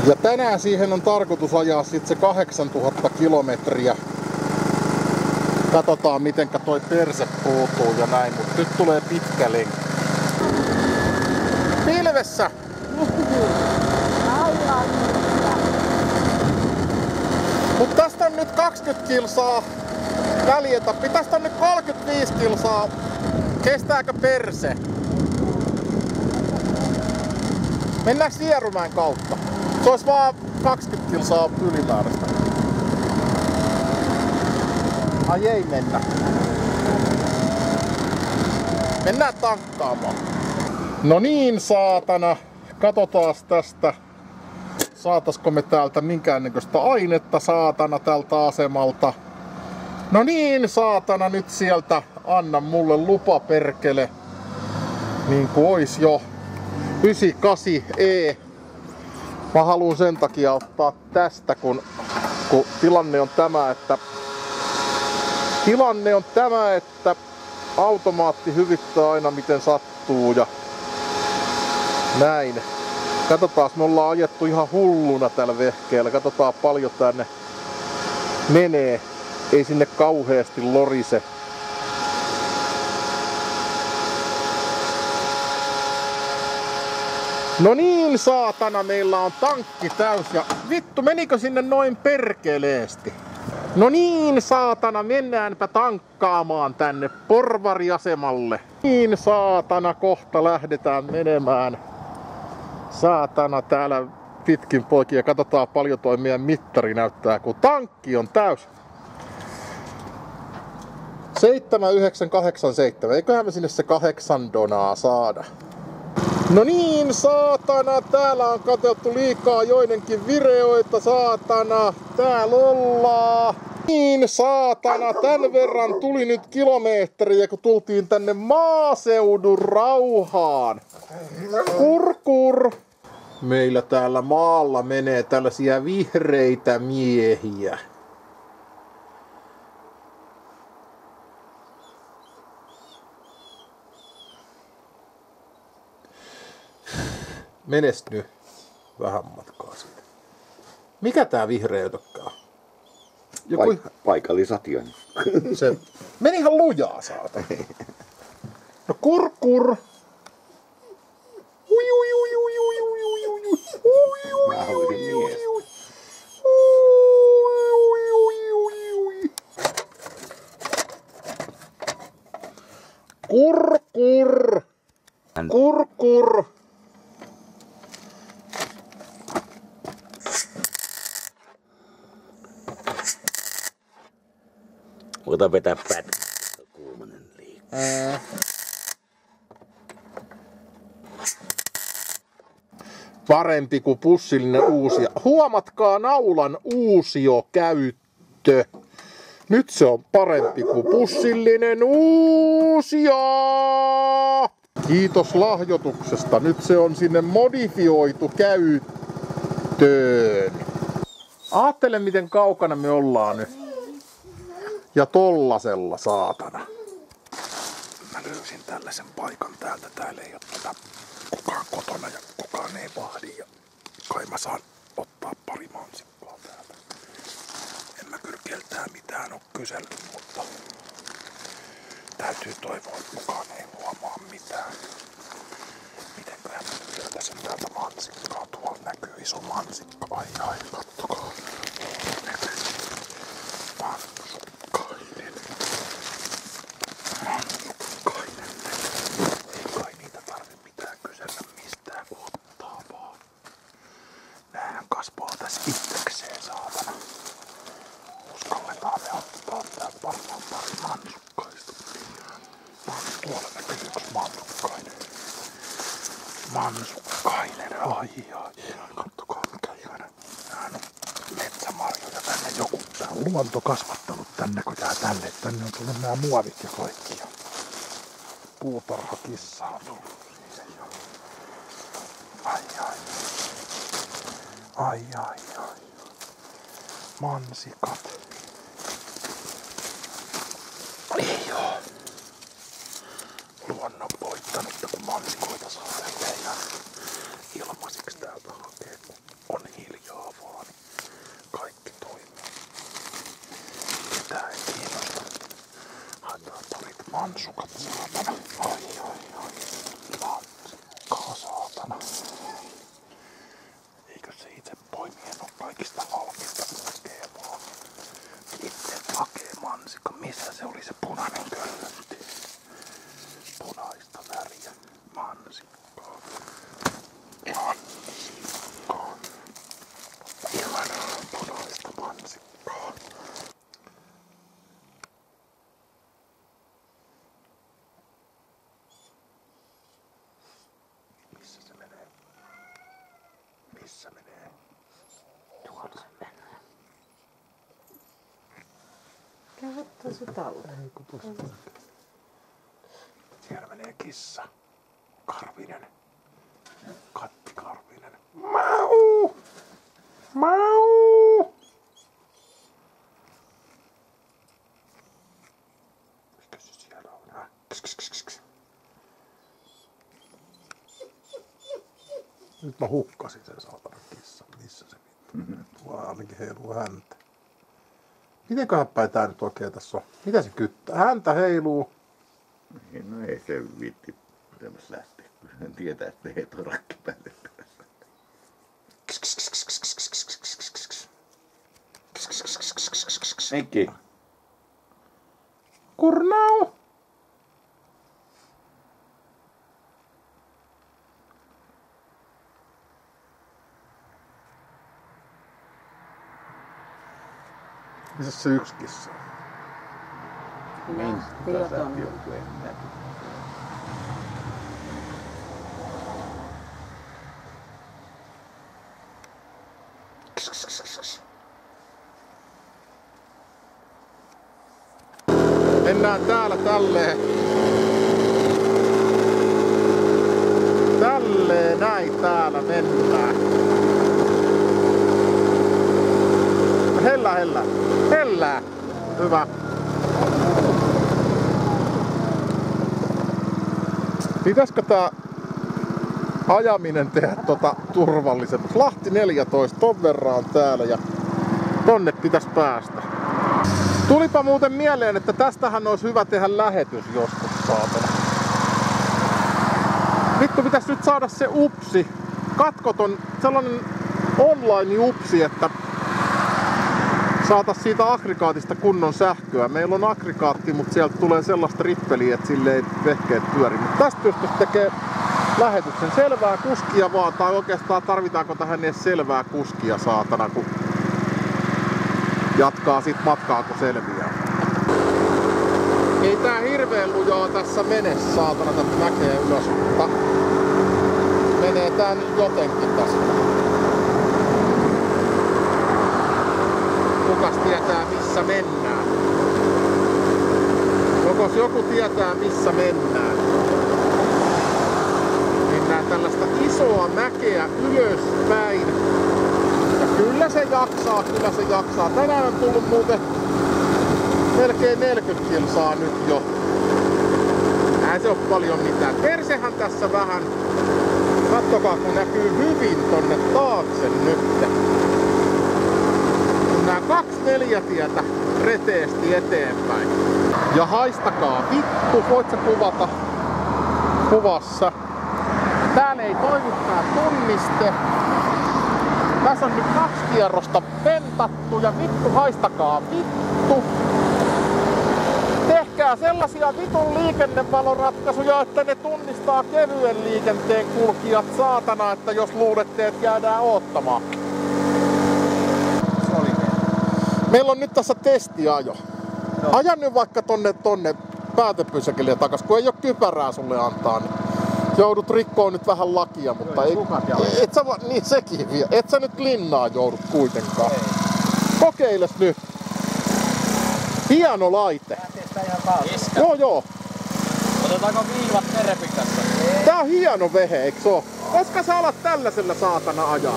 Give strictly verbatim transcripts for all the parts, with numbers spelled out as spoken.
Ja tänään siihen on tarkoitus ajaa sit se kahdeksantuhatta kilometriä. Katsotaan mitenkä toi perse puutuu ja näin, mut nyt tulee pitkä lenkki. Pilvessä! Mut tästä on nyt kaksikymmentä kilsaa väljetä. Tästä on nyt kolmekymmentäviisi kilsaa. Kestääkö perse? Mennäänkö Sierumäen kautta? Se olisi vaan kaksikymmentä kilsaa ylimääräistä. Ai ei mennä. Mennään tankkaamaan. No niin saatana. Katsotaas tästä. Saatasko me täältä minkäännäköistä ainetta saatana tältä asemalta. No niin saatana, nyt sieltä anna mulle lupa perkele. Niin kuin ois jo yhdeksänkymmentäkahdeksan E. Mä haluun sen takia ottaa tästä, kun, kun tilanne on tämä, että tilanne on tämä, että automaatti hyvittää aina miten sattuu ja näin. Katsotaan, me ollaan ajettu ihan hulluna tällä vehkeellä. Katsotaan paljon tänne menee. Ei sinne kauheasti lorise. No niin saatana, meillä on tankki täys ja vittu menikö sinne noin perkeleesti? No niin saatana, mennäänpä tankkaamaan tänne porvariasemalle. Niin saatana, kohta lähdetään menemään. Saatana täällä pitkin poikia, katsotaan paljon toi meidän mittari näyttää, kun tankki on täys. seitsemän yhdeksän kahdeksan seitsemän, eiköhän me sinne se kahdeksan donaa saada. No niin saatana, täällä on katseltu liikaa joidenkin videoita saatana, täällä ollaan. Niin saatana, tän verran tuli nyt kilometriä kun tultiin tänne maaseudun rauhaan. Kurkur. Meillä täällä maalla menee tällaisia vihreitä miehiä. Menes nyt vähän matkaa siitä. Mikä tää vihreytökkä on? Joku... Paik- paikallisation. Se meni ihan lujaa saata. No kur kur. Ui ui ui ui ui ui ui ui ui ui ui ui ui. Kur kur. Kur kur. Ota vetää pätkä. Kuumanen liikkuu. Parempi kuin pussillinen uusia. Huomatkaa naulan uusiokäyttö. Nyt se on parempi kuin pussillinen uusia. Kiitos lahjoituksesta. Nyt se on sinne modifioitu käyttöön. Aattele miten kaukana me ollaan nyt. Ja tollasella saatana. Mä löysin tällaisen paikan täältä. Täällä ei oo tätä kukaan kotona ja kukaan ei vahdi. Ja kai mä saan ottaa pari mansikkaa täältä. En mä kyllä keltään mitään oo kysellyt, mutta täytyy toivoa, että kukaan ei huomaa mitään. Mitenköhän mä nyt löytäisin täältä mansikkaa? Tuolla näkyy iso mansikka. Ai ai, kattokaa. Mansukkainen. Mansukkainen. Ei kai niitä tarvi mitään kysellä mistään, ottaa vaan. Näähän kasvaa tässä itsekseen saatana. Uskalletaan me ottaa täältä varmaan pari mansukkaista. Tuolla näkyy yksi mansukkainen. Mansukkainen, ai ai ai. Kattokaa mikä ihana. Nää on metsämarjoja tänne joku. Tää on luonto kasvattanut tänne, kun jää tälle. Tänne on tullut nää muovit ja kaikki. Puutarhakissa on tullut siihen jo. Ai ai. Ai ai ai. Mansikat. Ei oo. Luonnon voittanutta, kun mansikoita saa tälleen ihan ilmaisiksi täältä hakee, kun on hiljaa. risukat, saatana. Ai, ai, ai. Mansikkaa, saatana. Eikö se itse poimien ole kaikista halvinta hakemaan? Itse hakee mansikka. Missä se oli se punainen köllönti? Punaista väriä. Mansikkaa. Mansikkaa. Ihanaa punaista mansikkaa. Missä se menee? Missä menee? Tuolla mennään. Käy ottaa se talteen. Ei kun tosta. Siellä menee kissa. Karvinen. Katti Karvinen. Mau! Mau! Mikä se siellä on? Häh? Kis, kis, kis, kis, kis. Nyt mä hukkasin sen saatana kissan. Missä se vittu? Tuolla ainakin heiluu häntä. Mitenköhän päin tää nyt oikein tässä on? Mitä se kyttää? Häntä heiluu. No ei se viitti tämmöis lähteä, kun hän tietää, että ei tuo rakki päälle. Mikki. Kurnau! Missä se yksi kissa on? Lähti jo tonne. Mennään täällä tälleen. Tälleen näin täällä mennään. Hellä, hellä. Hellää. Hyvä. Pitäisikö tää ajaminen tehdä tota turvallisemmaksi? Lahti neljätoista, ton verran on täällä ja tonne pitäisi päästä. Tulipa muuten mieleen, että tästähän olisi hyvä tehdä lähetys joskus, saatana. Vittu, pitäisi nyt saada se upsi. Katkoton sellainen online-upsi, että saatais siitä aggregaatista kunnon sähköä. Meillä on aggregaatti, mutta sieltä tulee sellaista rippeliä, että sille ei vehkeet pyöri. Mutta tästä pystyisi tekee lähetyksen selvää kuskia vaan, tai oikeastaan tarvitaanko tähän edes selvää kuskia, saatana, kun jatkaa sit matkaa, kun selviää. Ei tää hirveen lujaa tässä mene, saatana, tästä näkee ylös, mutta menee tää nyt jotenkin tästä. Kukas tietää missä mennään? Jokos joku tietää missä mennään? Mennään tällaista isoa mäkeä ylöspäin. Ja kyllä se jaksaa, kyllä se jaksaa. Tänään on tullut muuten melkein neljäkymmentä kilsaa nyt jo. Ei se oo paljon mitään. Persehän tässä vähän. Kattokaa kun näkyy hyvin tonne taakse nyt. Nää kaksi neljätietä reteesti eteenpäin. Ja haistakaa vittu, voit sä kuvata kuvassa. Täällä ei toimi tää tunniste. Tässä on nyt kaksi kierrosta pentattu ja vittu haistakaa vittu. Tehkää sellaisia vitun liikennevaloratkaisuja, että ne tunnistaa kevyen liikenteen kulkijat, saatana, että jos luulette, että jäädään oottamaan. Meillä on nyt tässä testiajo. No. Aja nyt vaikka tonne, tonne päätepysäkille takas, kun ei oo kypärää sulle antaa. Niin joudut rikkoon nyt vähän lakia, mutta ei, ei et sä, niin sekin vielä. Et sä nyt linnaa joudut kuitenkaan. Ei. Kokeiles nyt. Hieno laite. Joo joo. Otetaanko viivat terepikassa? Tää on hieno vehe, eiks oo? Koska sä alat tällaisella saatana ajaa?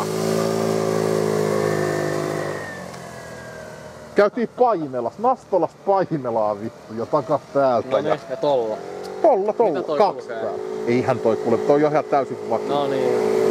Käytiin Paimelassa, Nastolasta Paimelaan vittu ja takas täältä. No niin, ja tolla. Tolla, tolla, kaksi täällä. Eihän toi kuule, toi on ihan täysin vakka. No niin.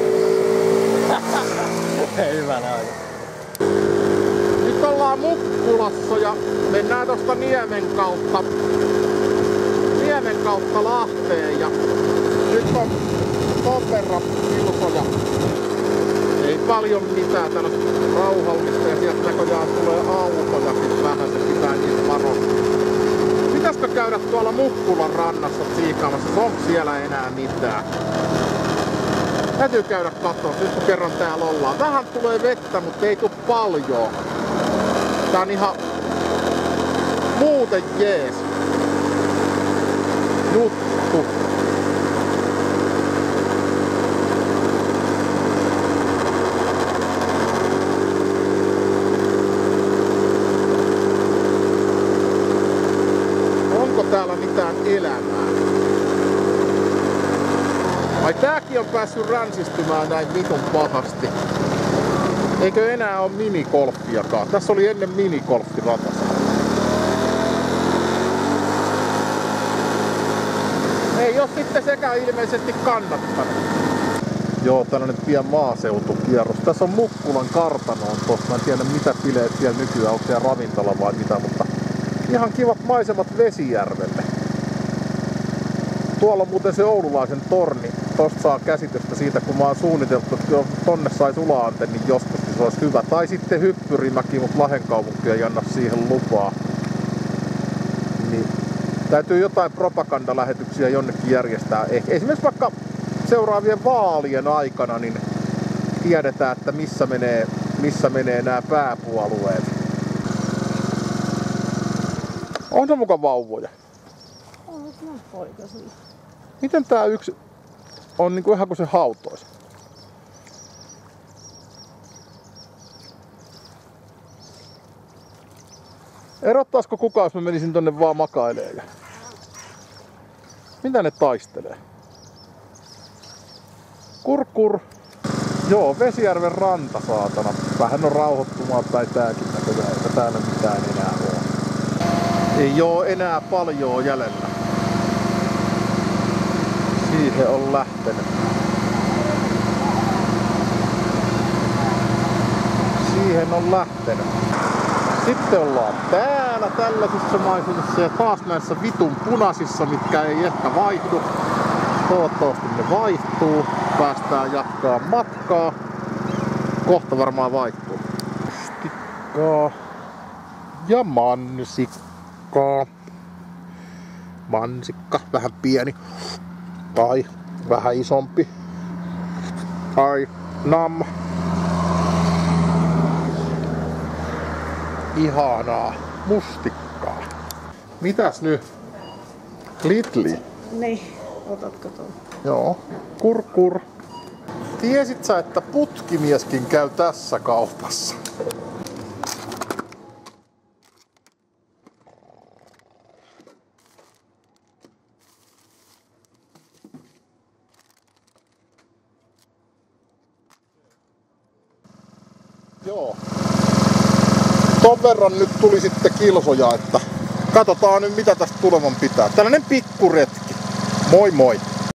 Hyvänä aika. Nyt ollaan Mukkulassa ja mennään tosta Niemen kautta. Niemen kautta Lahteen ja nyt on ton verran kilsoja. Ei paljon mitään, täällä on rauhallista ja sieltä näköjään tulee autojakin vähän, se pitää niitä varoittaa. Pitäisikö käydä tuolla Mukkulan rannassa tsiikaamassa, onko siellä enää mitään? Täytyy käydä katsoa, nyt kun kerran täällä ollaan. Vähän tulee vettä, mutta ei tuu paljon. Tää on ihan muuten jees juttu. Onko täällä mitään elämää? Ai tääkin on päässyt ränsistymään näin vitun pahasti. Eikö enää ole minigolfiakaan? Tässä oli ennen minigolfirata. Ei oo sitten sekään ilmeisesti kannattanut. Joo, tällainen pien maaseutukierros. Tässä on Mukkulan kartanoon tossa. Mä en tiedä mitä bileet siellä nykyään, onko siellä ravintola vai mitä, mutta ihan kivat maisemat Vesijärvelle. Tuolla on muuten se oululaisen torni. Tosta saa käsitystä siitä, kun mä oon suunniteltu, että jos tonne sais ula-antennin joskus, niin se olisi hyvä. Tai sitten Hyppyrimäki, mutta Lahenkaupunki ei anna siihen lupaa. Niin täytyy jotain propagandalähetyksiä jonnekin järjestää. Esimerkiksi vaikka seuraavien vaalien aikana, niin tiedetään, että missä menee, missä menee nämä pääpuolueet. On se muka vauvoja? On se poikasilla. Miten tää yksi on niinku ihan kuin se hautois? Erottaisiko kukaan, jos mä menisin tonne vaan makailemaan? Mitä ne taistelee? Kur kur. Joo, Vesijärven ranta saatana. Vähän on rauhoittumaan päin tääkin näköjään, eikä täällä mitään enää oo. Ei oo enää paljon jäljellä. Siihen on lähtenyt. Siihen on lähtenyt. Sitten ollaan täällä tällaisissa maisemissa ja taas näissä vitun punaisissa, mitkä ei ehkä vaihdu. Toivottavasti ne vaihtuu. Päästään jatkaa matkaa. Kohta varmaan vaihtuu. Stikkaa ja mansikkaa. Mansikka, vähän pieni. Tai vähän isompi. Tai nam. Ihanaa mustikkaa. Mitäs nyt? Lidli. Niin, otatko tuon? Joo. Kur kur. Tiesit sä, että putkimieskin käy tässä kaupassa? Joo. Ton verran nyt tuli sitten kilsoja, että katsotaan nyt mitä tästä tulevan pitää. Tällainen pikkuretki. Moi moi!